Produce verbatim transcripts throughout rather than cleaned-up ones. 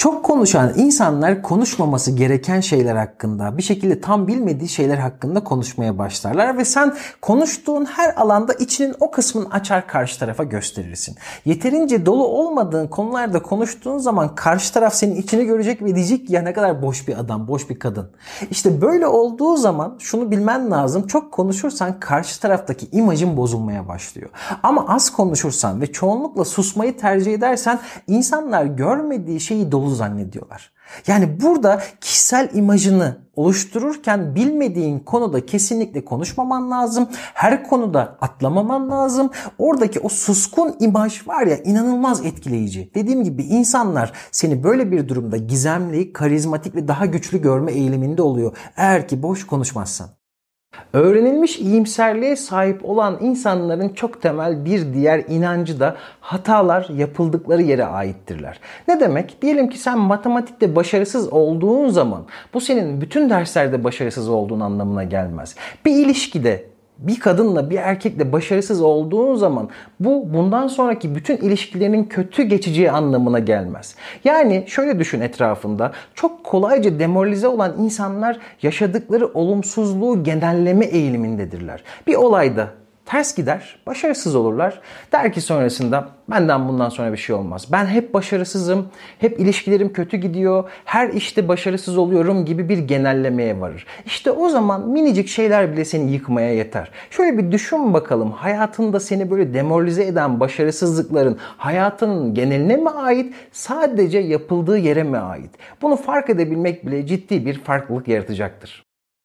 Çok konuşan insanlar konuşmaması gereken şeyler hakkında, bir şekilde tam bilmediği şeyler hakkında konuşmaya başlarlar ve sen konuştuğun her alanda içinin o kısmını açar karşı tarafa gösterirsin. Yeterince dolu olmadığın konularda konuştuğun zaman karşı taraf senin içini görecek ve diyecek ki ya ne kadar boş bir adam, boş bir kadın. İşte böyle olduğu zaman şunu bilmen lazım. Çok konuşursan karşı taraftaki imajın bozulmaya başlıyor. Ama az konuşursan ve çoğunlukla susmayı tercih edersen insanlar görmediği şeyi dolu zannediyorlar. Yani burada kişisel imajını oluştururken bilmediğin konuda kesinlikle konuşmaman lazım. Her konuda atlamaman lazım. Oradaki o suskun imaj var ya, inanılmaz etkileyici. Dediğim gibi insanlar seni böyle bir durumda gizemli, karizmatik ve daha güçlü görme eğiliminde oluyor. Eğer ki boş konuşmazsan. Öğrenilmiş iyimserliğe sahip olan insanların çok temel bir diğer inancı da hatalar yapıldıkları yere aittirler. Ne demek? Diyelim ki sen matematikte başarısız olduğun zaman bu senin bütün derslerde başarısız olduğun anlamına gelmez. Bir ilişkide bir kadınla bir erkekle başarısız olduğun zaman bu bundan sonraki bütün ilişkilerinin kötü geçeceği anlamına gelmez. Yani şöyle düşün, etrafında çok kolayca demoralize olan insanlar yaşadıkları olumsuzluğu genelleme eğilimindedirler. Bir olayda ters gider, başarısız olurlar. Der ki sonrasında benden bundan sonra bir şey olmaz. Ben hep başarısızım, hep ilişkilerim kötü gidiyor, her işte başarısız oluyorum gibi bir genellemeye varır. İşte o zaman minicik şeyler bile seni yıkmaya yeter. Şöyle bir düşün bakalım, hayatında seni böyle demoralize eden başarısızlıkların hayatının geneline mi ait, sadece yapıldığı yere mi ait? Bunu fark edebilmek bile ciddi bir farklılık yaratacaktır.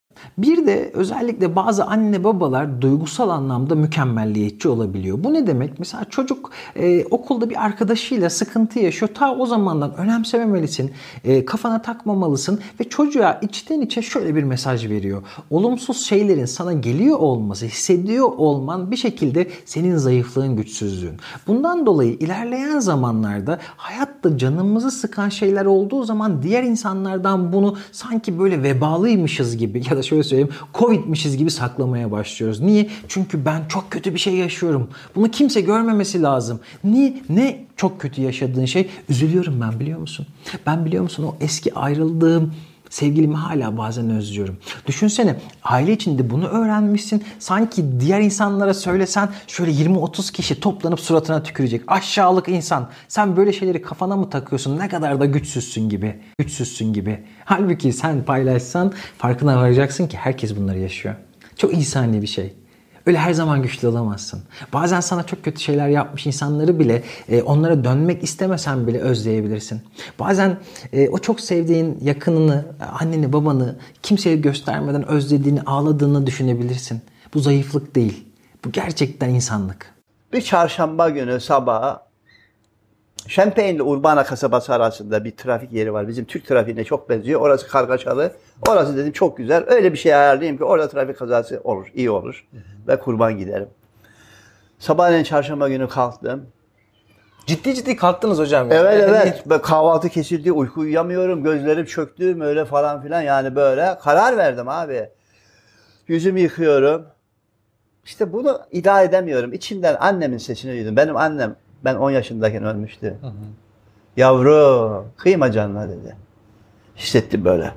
Bir de özellikle bazı anne babalar duygusal anlamda mükemmelliyetçi olabiliyor. Bu ne demek? Mesela çocuk e, okulda bir arkadaşıyla sıkıntı yaşıyor. Ta o zamandan önemsememelisin, e, kafana takmamalısın ve çocuğa içten içe şöyle bir mesaj veriyor. Olumsuz şeylerin sana geliyor olması, hissediyor olman bir şekilde senin zayıflığın, güçsüzlüğün. Bundan dolayı ilerleyen zamanlarda hayatta canımızı sıkan şeyler olduğu zaman diğer insanlardan bunu sanki böyle vebalıymışız gibi ya da şöyle söyleyeyim, Covid'mişiz gibi saklamaya başlıyoruz. Niye? Çünkü ben çok kötü bir şey yaşıyorum. Bunu kimse görmemesi lazım. Niye? Ne çok kötü yaşadığın şey? Üzülüyorum ben, biliyor musun? Ben, biliyor musun, o eski ayrıldığım sevgilimi hala bazen özlüyorum. Düşünsene, aile içinde bunu öğrenmişsin. Sanki diğer insanlara söylesen şöyle yirmi otuz kişi toplanıp suratına tükürecek. Aşağılık insan. Sen böyle şeyleri kafana mı takıyorsun? Ne kadar da güçsüzsün gibi. Güçsüzsün gibi. Halbuki sen paylaşsan farkına varacaksın ki herkes bunları yaşıyor. Çok insani bir şey. Öyle her zaman güçlü olamazsın. Bazen sana çok kötü şeyler yapmış insanları bile e, onlara dönmek istemesen bile özleyebilirsin. Bazen e, o çok sevdiğin yakınını, anneni, babanı kimseye göstermeden özlediğini, ağladığını düşünebilirsin. Bu zayıflık değil. Bu gerçekten insanlık. Bir çarşamba günü sabah Şempeyn ile Urbana kasabası arasında bir trafik yeri var. Bizim Türk trafiğine çok benziyor. Orası kargaşalı. Orası dedim çok güzel. Öyle bir şey ayarlayayım ki orada trafik kazası olur, iyi olur. Hı hı. Ve kurban giderim. Sabahleyin çarşamba günü kalktım. Ciddi ciddi kalktınız hocam. Yani. Evet evet. Ben kahvaltı kesildi, uyku uyuyamıyorum, gözlerim çöktü, öyle falan filan, yani böyle. Karar verdim abi. Yüzümü yıkıyorum. İşte bunu iddia edemiyorum. İçimden annemin sesini duydum. Benim annem, ben on yaşındayken ölmüştü. Hı hı. Yavrum, kıyma canına dedi. Hissettim böyle.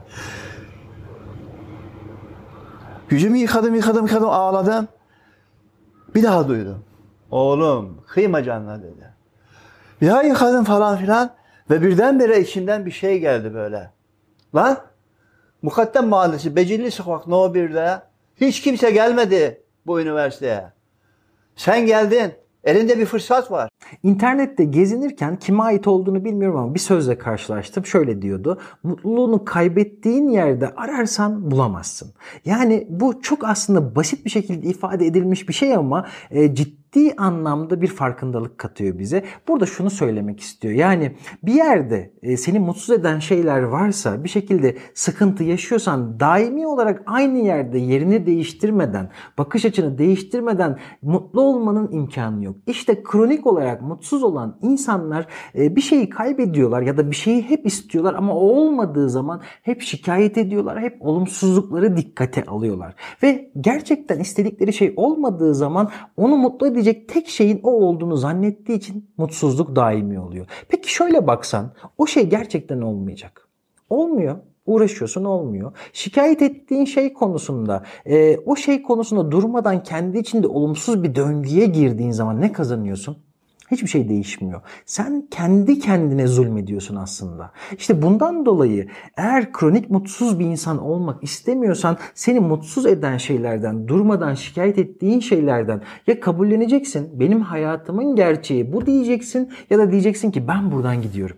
Yüzümü yıkadım, yıkadım, yıkadım, ağladım. Bir daha duydum. Oğlum, kıyma canına dedi. Bir daha yıkadım falan filan. Ve birdenbire içimden bir şey geldi böyle. Lan, Mukaddem Mahallesi, Becilli Sokak No bir'de hiç kimse gelmedi bu üniversiteye. Sen geldin. Elinde bir fırsat var. İnternette gezinirken kime ait olduğunu bilmiyorum ama bir sözle karşılaştım. Şöyle diyordu. Mutluluğunu kaybettiğin yerde ararsan bulamazsın. Yani bu çok aslında basit bir şekilde ifade edilmiş bir şey ama e, ciddi anlamda bir farkındalık katıyor bize. Burada şunu söylemek istiyor. Yani bir yerde e, seni mutsuz eden şeyler varsa, bir şekilde sıkıntı yaşıyorsan daimi olarak aynı yerde yerini değiştirmeden, bakış açını değiştirmeden mutlu olmanın imkanı yok. İşte kronik olarak mutsuz olan insanlar bir şeyi kaybediyorlar ya da bir şeyi hep istiyorlar ama o olmadığı zaman hep şikayet ediyorlar, hep olumsuzlukları dikkate alıyorlar. Ve gerçekten istedikleri şey olmadığı zaman onu mutlu edecek olabilecek tek şeyin o olduğunu zannettiği için mutsuzluk daimi oluyor. Peki şöyle baksan, o şey gerçekten olmayacak. Olmuyor. Uğraşıyorsun, olmuyor. Şikayet ettiğin şey konusunda, e, o şey konusunda durmadan kendi içinde olumsuz bir döngüye girdiğin zaman ne kazanıyorsun? Hiçbir şey değişmiyor. Sen kendi kendine zulmediyorsun aslında. İşte bundan dolayı eğer kronik mutsuz bir insan olmak istemiyorsan seni mutsuz eden şeylerden, durmadan şikayet ettiğin şeylerden ya kabulleneceksin, benim hayatımın gerçeği bu diyeceksin, ya da diyeceksin ki ben buradan gidiyorum.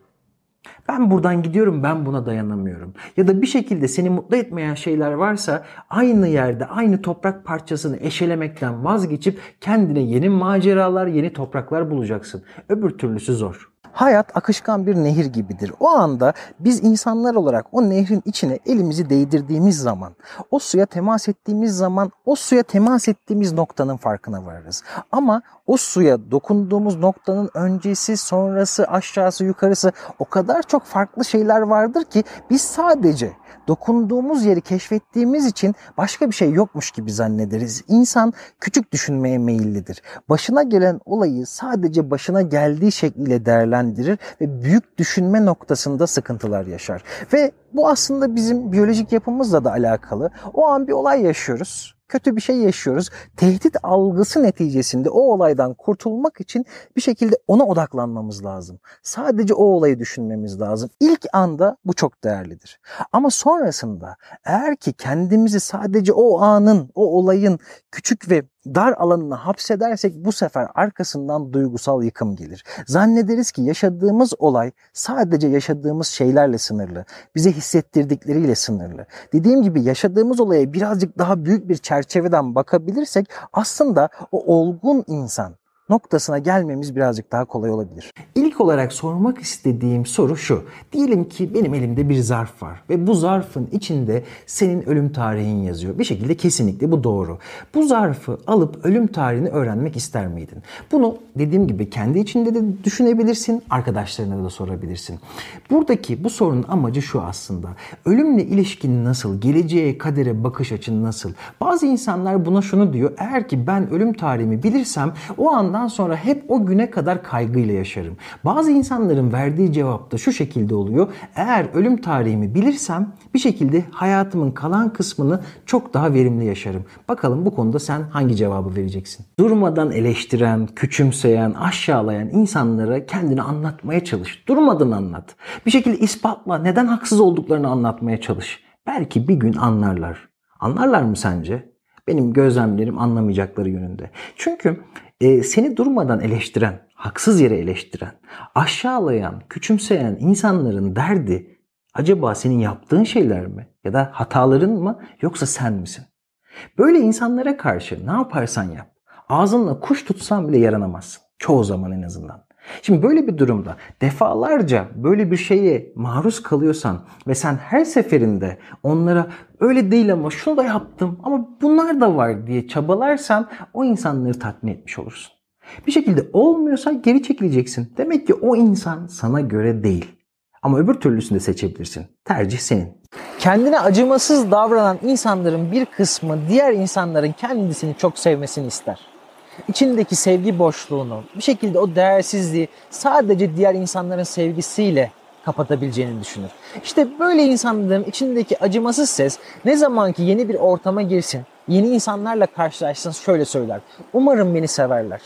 Ben buradan gidiyorum, ben buna dayanamıyorum. Ya da bir şekilde seni mutlu etmeyen şeyler varsa aynı yerde, aynı toprak parçasını eşelemekten vazgeçip kendine yeni maceralar, yeni topraklar bulacaksın. Öbür türlüsü zor. Hayat akışkan bir nehir gibidir. O anda biz insanlar olarak o nehrin içine elimizi değdirdiğimiz zaman, o suya temas ettiğimiz zaman o suya temas ettiğimiz noktanın farkına varırız. Ama o suya dokunduğumuz noktanın öncesi, sonrası, aşağısı, yukarısı o kadar çok farklı şeyler vardır ki biz sadece dokunduğumuz yeri keşfettiğimiz için başka bir şey yokmuş gibi zannederiz. İnsan küçük düşünmeye meyillidir. Başına gelen olayı sadece başına geldiği şekliyle değerlendirir ve büyük düşünme noktasında sıkıntılar yaşar. Ve bu aslında bizim biyolojik yapımızla da alakalı. O an bir olay yaşıyoruz. Kötü bir şey yaşıyoruz. Tehdit algısı neticesinde o olaydan kurtulmak için bir şekilde ona odaklanmamız lazım. Sadece o olayı düşünmemiz lazım. İlk anda bu çok değerlidir. Ama sonrasında eğer ki kendimizi sadece o anın, o olayın küçük ve dar alanına hapsedersek bu sefer arkasından duygusal yıkım gelir. Zannederiz ki yaşadığımız olay sadece yaşadığımız şeylerle sınırlı. Bize hissettirdikleriyle sınırlı. Dediğim gibi yaşadığımız olaya birazcık daha büyük bir çerçeveden bakabilirsek aslında o olgun insan noktasına gelmemiz birazcık daha kolay olabilir. İlk olarak sormak istediğim soru şu. Diyelim ki benim elimde bir zarf var ve bu zarfın içinde senin ölüm tarihin yazıyor. Bir şekilde kesinlikle bu doğru. Bu zarfı alıp ölüm tarihini öğrenmek ister miydin? Bunu dediğim gibi kendi içinde de düşünebilirsin, arkadaşlarına da sorabilirsin. Buradaki bu sorunun amacı şu aslında. Ölümle ilişkin nasıl? Geleceğe, kadere bakış açın nasıl? Bazı insanlar buna şunu diyor. Eğer ki ben ölüm tarihimi bilirsem o anda Ondan sonra hep o güne kadar kaygıyla yaşarım. Bazı insanların verdiği cevap da şu şekilde oluyor. Eğer ölüm tarihimi bilirsem bir şekilde hayatımın kalan kısmını çok daha verimli yaşarım. Bakalım bu konuda sen hangi cevabı vereceksin? Durmadan eleştiren, küçümseyen, aşağılayan insanlara kendini anlatmaya çalış. Durmadan anlat. Bir şekilde ispatla, neden haksız olduklarını anlatmaya çalış. Belki bir gün anlarlar. Anlarlar mı sence? Benim gözlemlerim anlamayacakları yönünde. Çünkü e, seni durmadan eleştiren, haksız yere eleştiren, aşağılayan, küçümseyen insanların derdi acaba senin yaptığın şeyler mi? Ya da hataların mı? Yoksa sen misin? Böyle insanlara karşı ne yaparsan yap, ağzınla kuş tutsan bile yaranamazsın. Çoğu zaman en azından. Şimdi böyle bir durumda defalarca böyle bir şeye maruz kalıyorsan ve sen her seferinde onlara öyle değil ama şunu da yaptım ama bunlar da var diye çabalarsan o insanları tatmin etmiş olursun. Bir şekilde olmuyorsa geri çekileceksin. Demek ki o insan sana göre değil. Ama öbür türlüsünü de seçebilirsin. Tercih senin. Kendine acımasız davranan insanların bir kısmı diğer insanların kendisini çok sevmesini ister. İçindeki sevgi boşluğunu, bir şekilde o değersizliği sadece diğer insanların sevgisiyle kapatabileceğini düşünür. İşte böyle insanların içindeki acımasız ses ne zaman ki yeni bir ortama girsin, yeni insanlarla karşılaşsın şöyle söyler. Umarım beni severler.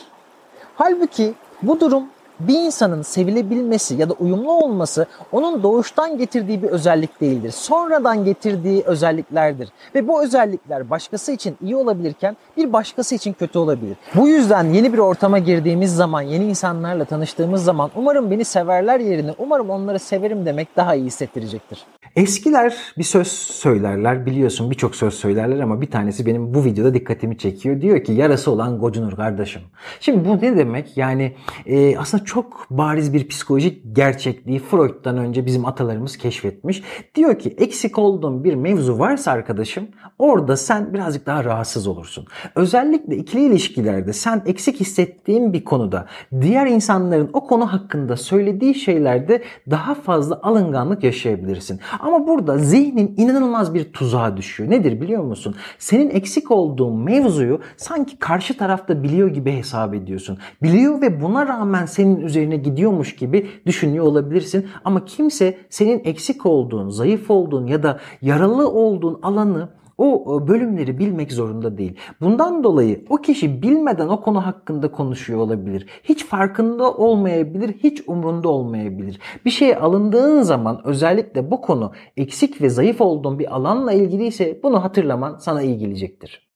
Halbuki bu durum bir insanın sevilebilmesi ya da uyumlu olması onun doğuştan getirdiği bir özellik değildir. Sonradan getirdiği özelliklerdir. Ve bu özellikler başkası için iyi olabilirken bir başkası için kötü olabilir. Bu yüzden yeni bir ortama girdiğimiz zaman, yeni insanlarla tanıştığımız zaman umarım beni severler yerine umarım onları severim demek daha iyi hissettirecektir. Eskiler bir söz söylerler, biliyorsun birçok söz söylerler ama bir tanesi benim bu videoda dikkatimi çekiyor. Diyor ki yarası olan gocunur kardeşim. Şimdi bu ne demek? Yani e, aslında çok bariz bir psikolojik gerçekliği Freud'dan önce bizim atalarımız keşfetmiş. Diyor ki eksik olduğun bir mevzu varsa arkadaşım orada sen birazcık daha rahatsız olursun. Özellikle ikili ilişkilerde sen eksik hissettiğin bir konuda diğer insanların o konu hakkında söylediği şeylerde daha fazla alınganlık yaşayabilirsin. Ama burada zihnin inanılmaz bir tuzağa düşüyor. Nedir biliyor musun? Senin eksik olduğun mevzuyu sanki karşı tarafta biliyor gibi hesap ediyorsun. Biliyor ve buna rağmen senin üzerine gidiyormuş gibi düşünüyor olabilirsin. Ama kimse senin eksik olduğun, zayıf olduğun ya da yaralı olduğun alanı, o bölümleri bilmek zorunda değil. Bundan dolayı o kişi bilmeden o konu hakkında konuşuyor olabilir. Hiç farkında olmayabilir, hiç umrunda olmayabilir. Bir şeye alındığın zaman özellikle bu konu eksik ve zayıf olduğun bir alanla ilgiliyse bunu hatırlaman sana iyi gelecektir.